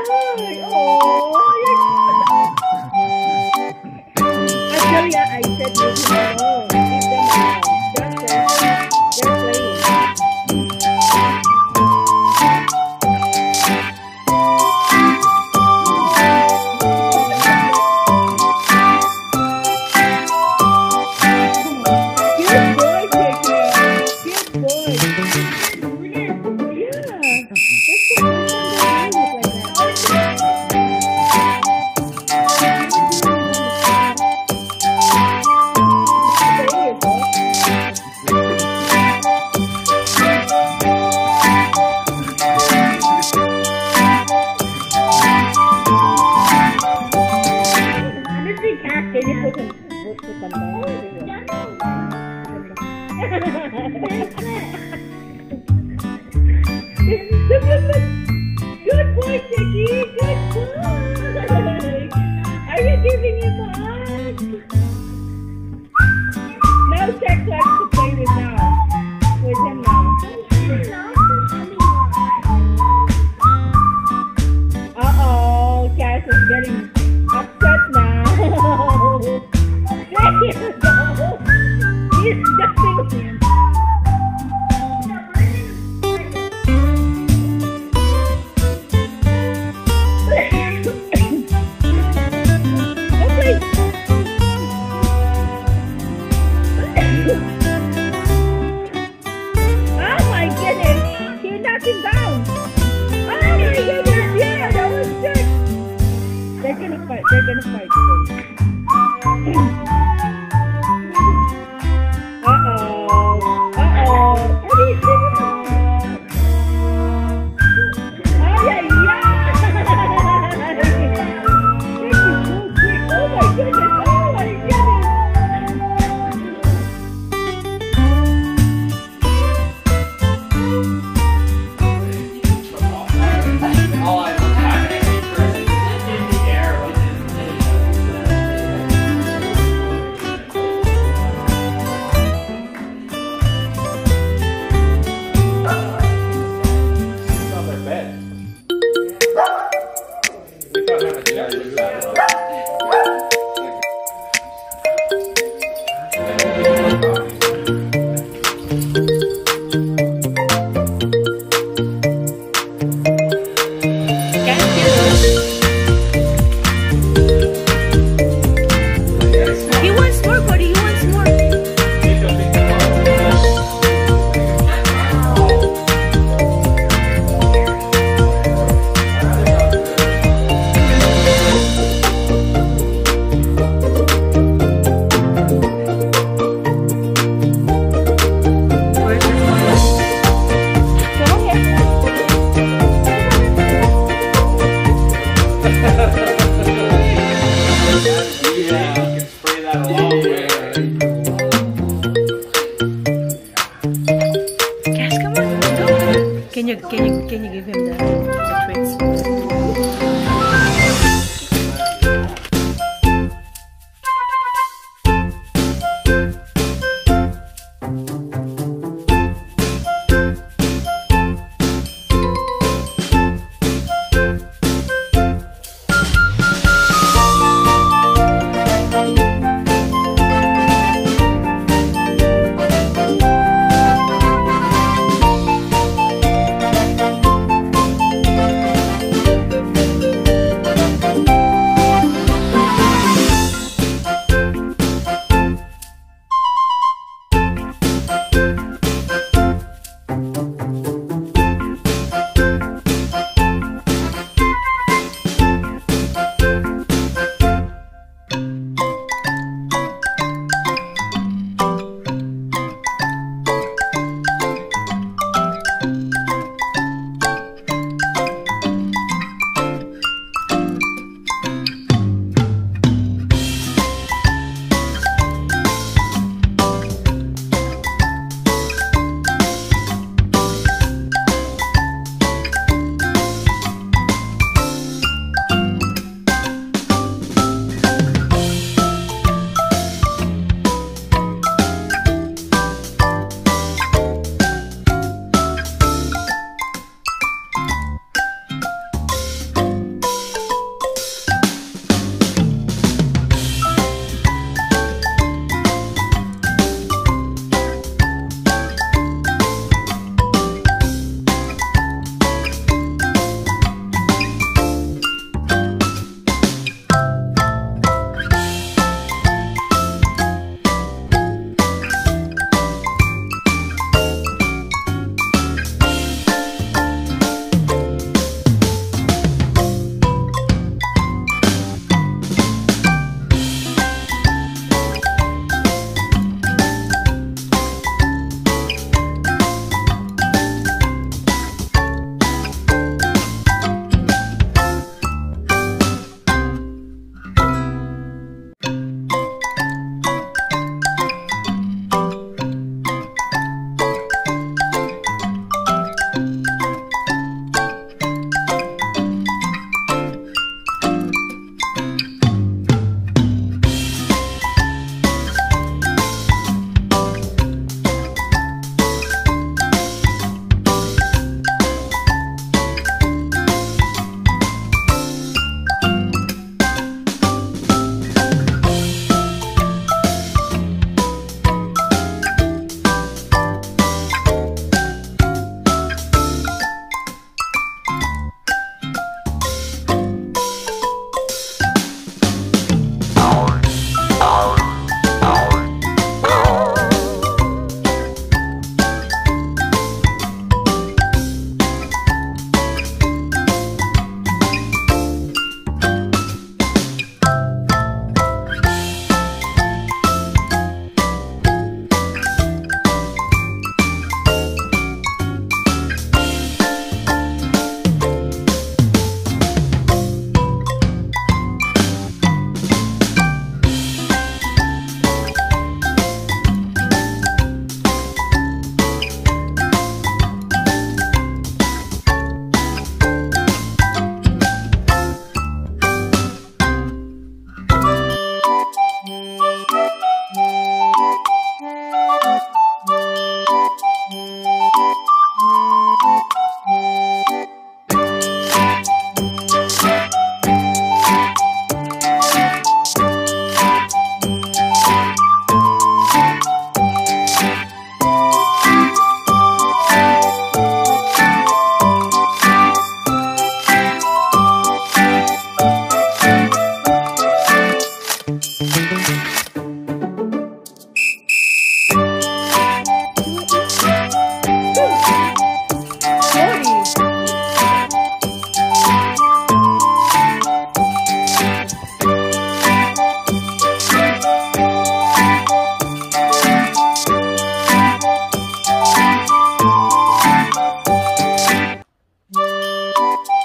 Actually, I said this no. Leave them alone. They're playing. Good boy, Jacob. Good boy. Yeah. That's the first time Good boy, Chicky. Good boy. Are you giving him a hug? Now Jack likes to play with now. With him now. Uh-oh, Cass is getting upset now. There you go. He's ducking him. Oh my goodness! He knocked him down! Oh my goodness! Yeah, that was good! They're gonna fight soon. Uh-oh! What are you doing? Oh yeah, yeah! This is so quick! Oh my goodness! Oh my goodness! Can you give him the treats?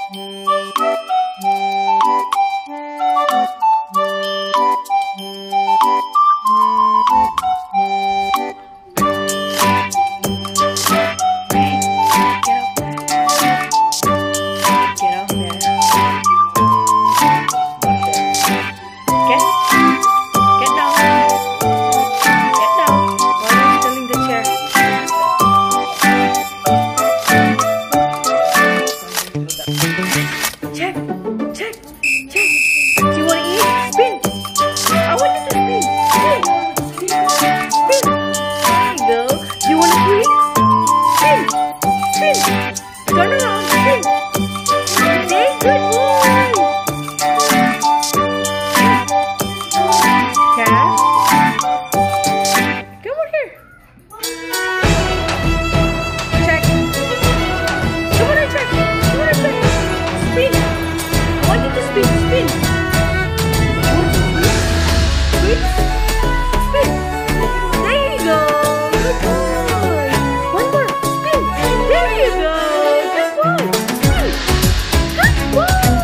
Woo!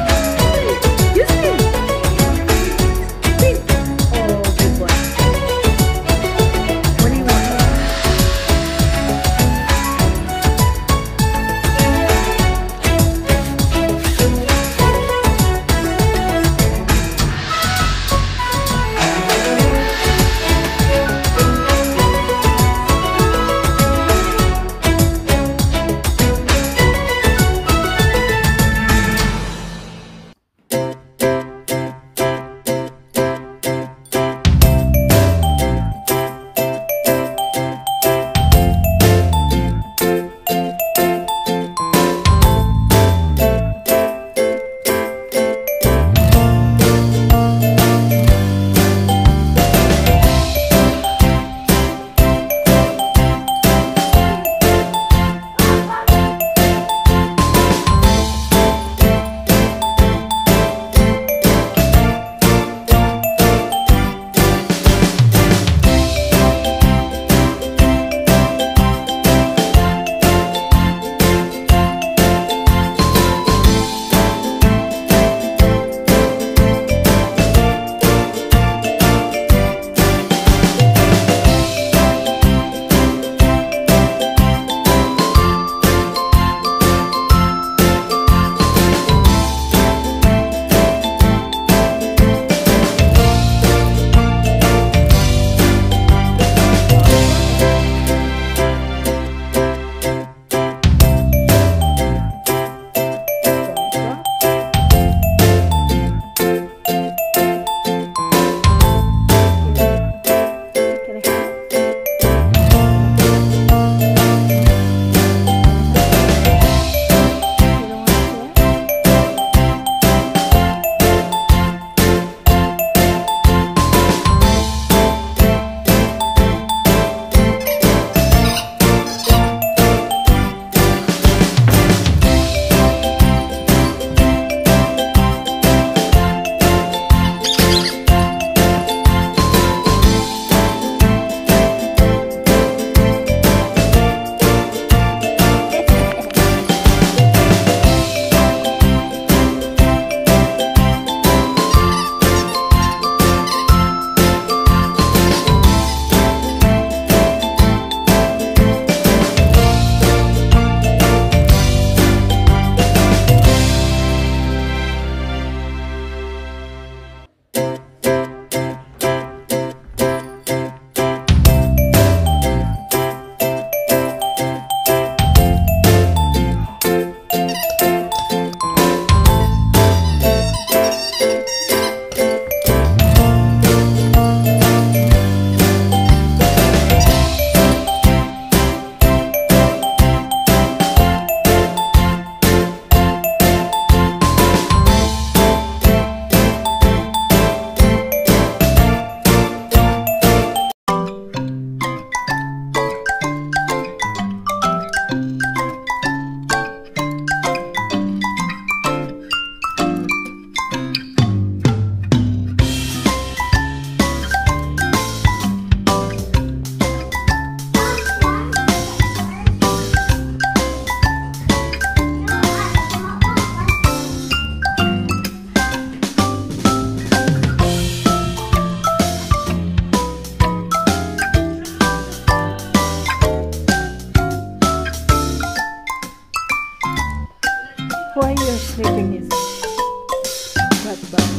making his butt bounce.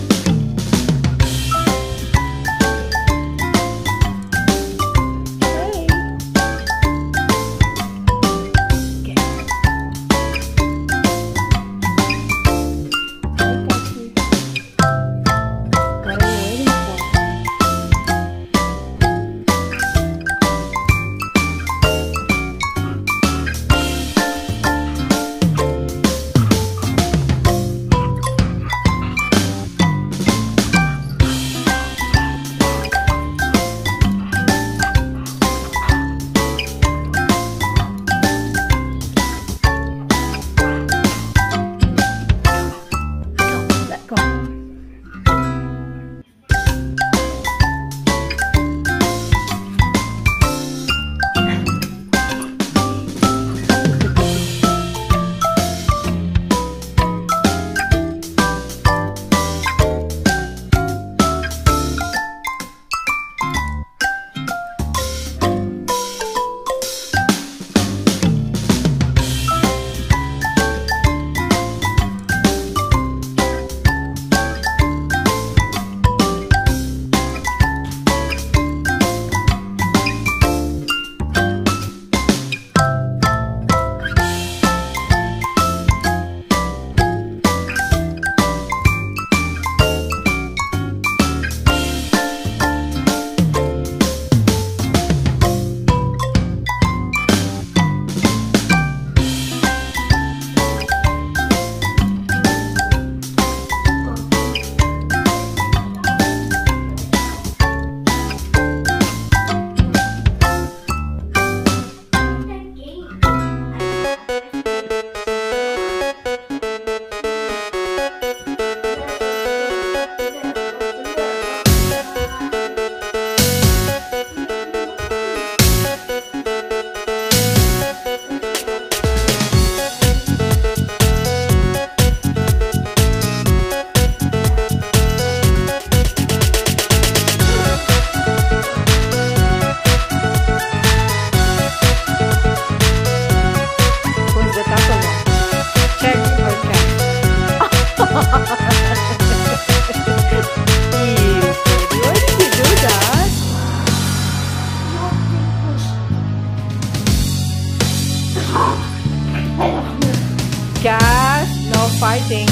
Gas, no fighting.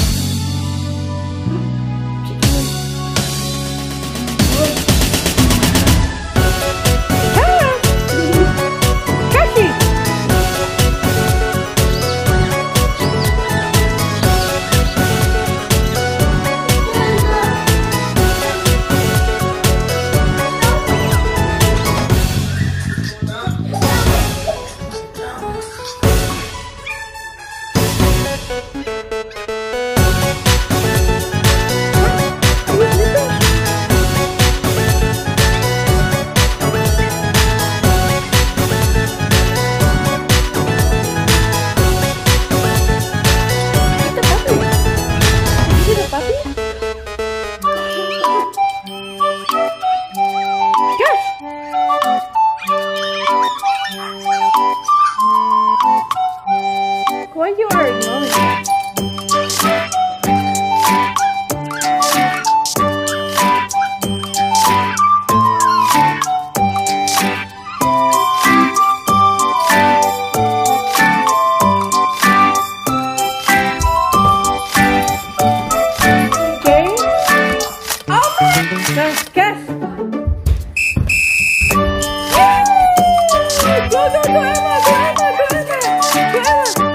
Why you are ignoring it? Okay. Oh my! Guess. Go, go, go, Emma! Go, Emma! Go, Emma! Go, Emma!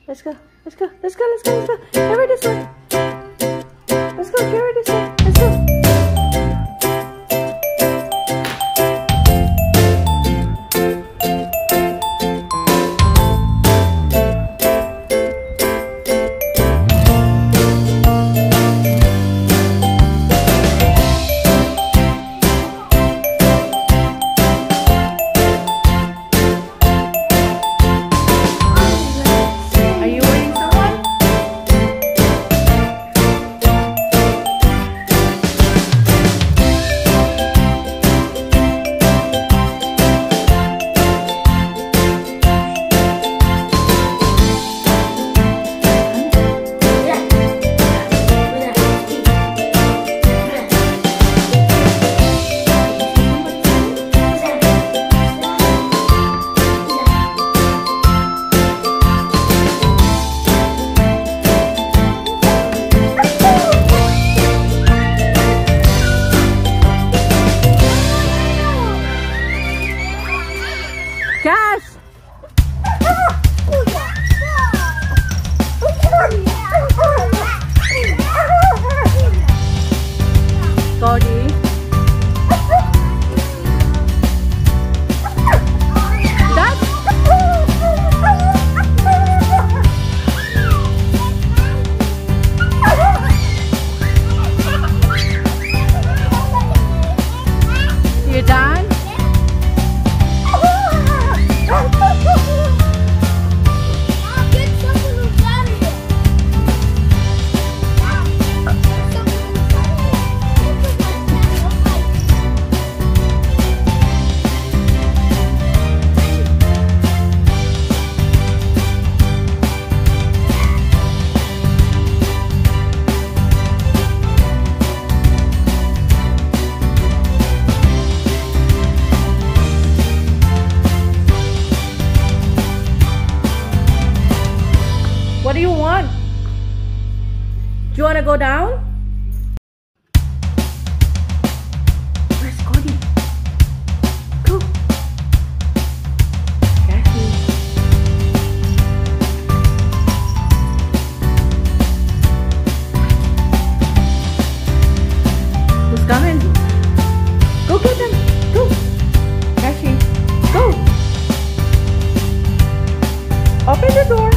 Let's go. Let's go. Let's go. Let's go. Let's go. Carry this one. Let's go. Carry this one. Let's go. Cash! Cody? You done? What do you want? Do you want to go down? Where's Cody? Go. Cassie. Who's coming? Go get them. Go. Cassie. Go. Open the door.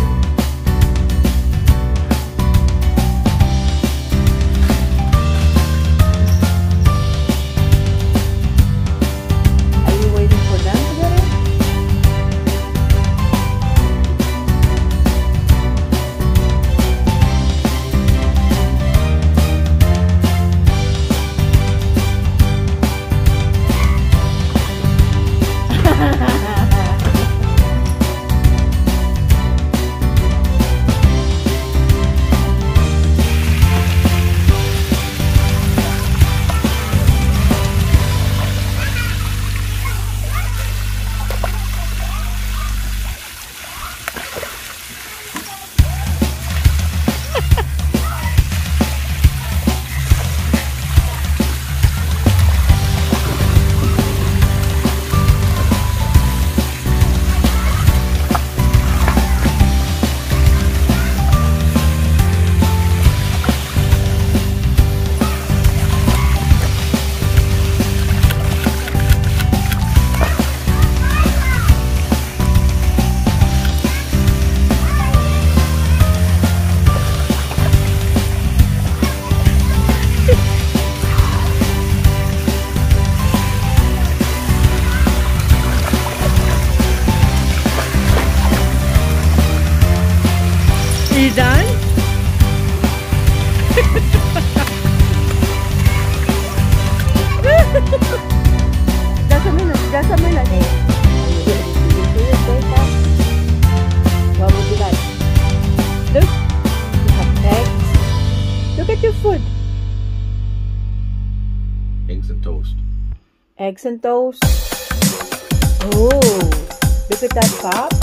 You done? Just a minute, just a minute. What would you like? Look, you have eggs. Look at your food. Eggs and toast. Eggs and toast. Oh, look at that pop.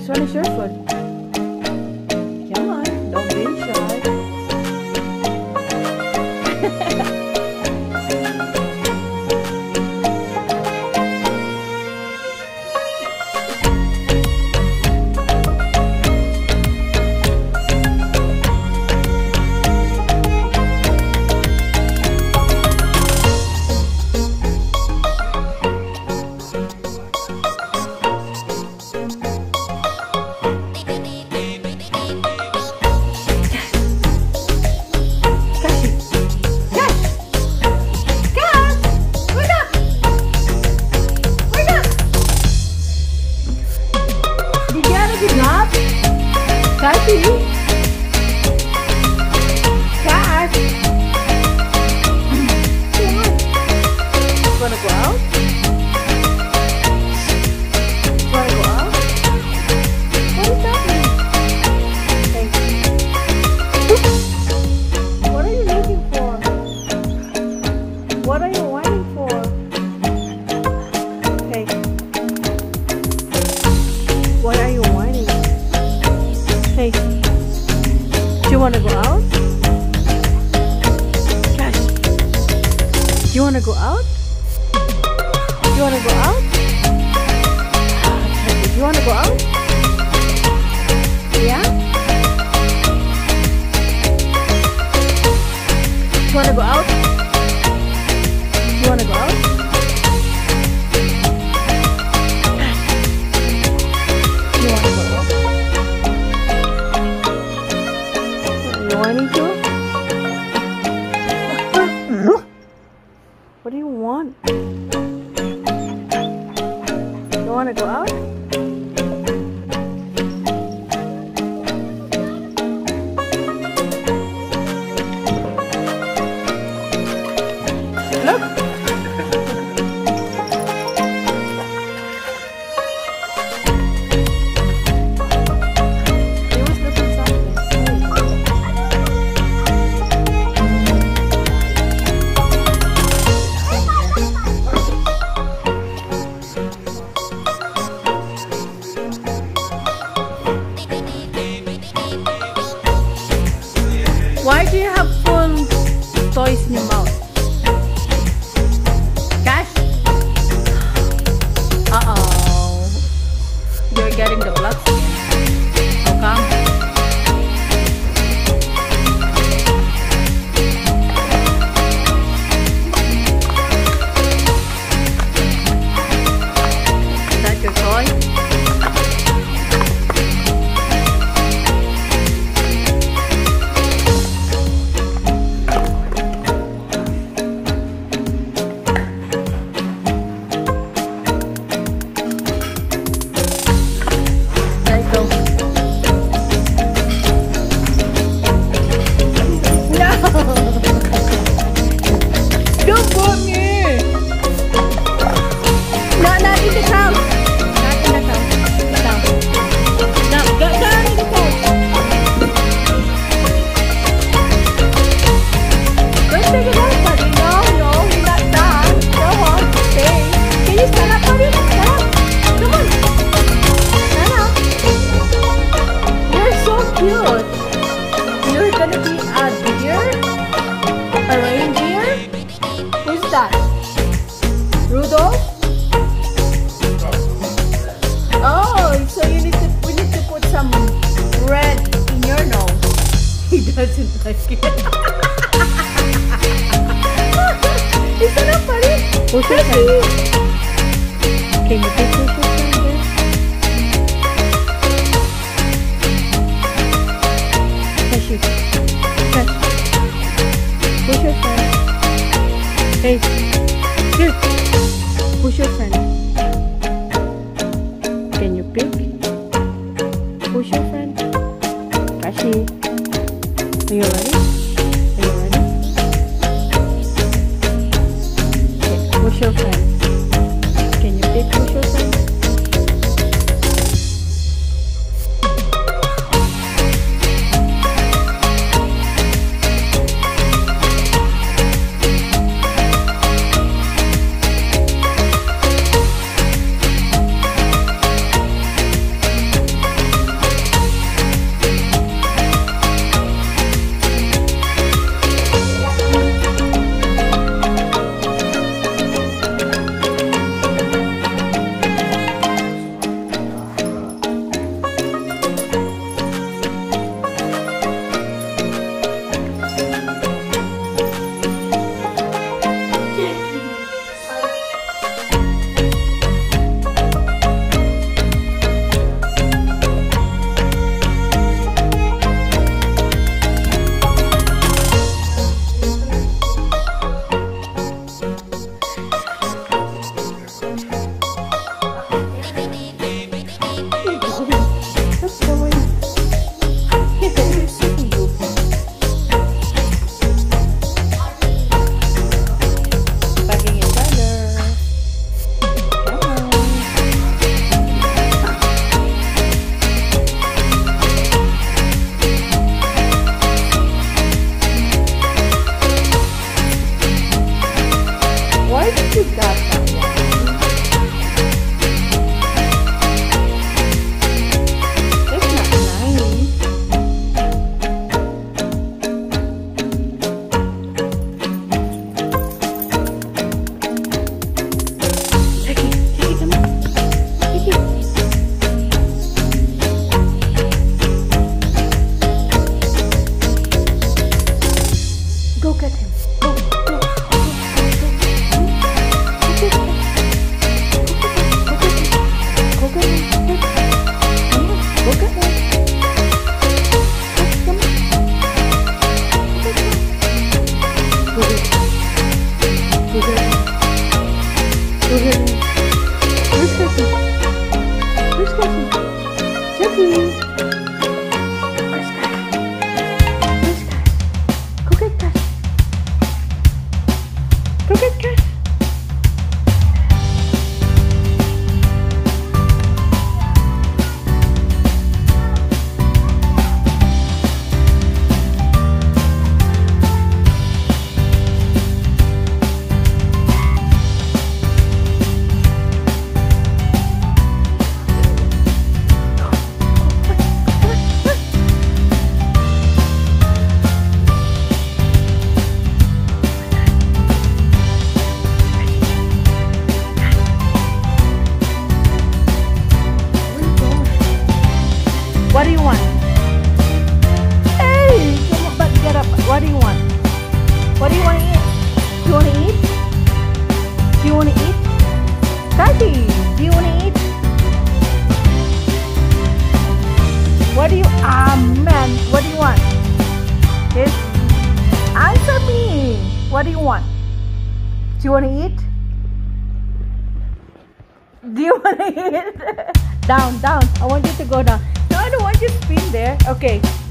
This one is your foot. Come on, don't be shy. Cassie? Cass? You wanna go out? You wanna go out? What is happening? Hey. What are you looking for? What are you whining for? Hey. What are you whining? Hey, do you want to go out? Cash, do you want to go out? Do you want to go out? Do you want to go out? Yeah? Do you want to go out? Do you want to go out? Do you want to go out? Whining too? What do you want? You want to go out? Look! He was looking something. Why do you have full toys in your mouth? Cash? Uh-oh. You're getting the blocks again. How come? Is that your toy? Don't put me! Not in the couch! Not in the couch. Down. Down. Go down in the couch. Don't take it out, buddy. No, no, you're not done. Go on, stay. Can you stand up, buddy? Stand up. Come on. Stand up. You're so cute. You're gonna be a deer? A reindeer? Who's that? Rudolph? Oh, so we need to put some red in your nose. He doesn't like it. Is that up, buddy? Who's that? Can you take your foot from there? Cash you. Cash. Who's your friend? Hey, here. Who's your friend? Can you pick? Who's your friend? Kashi. Are you ready? Are you ready? Okay, who's your friend? Can you pick who's your friend? Do you want to eat? Do you want to eat? Down, down. I want you to go down. No, I don't want you to spin there. Okay.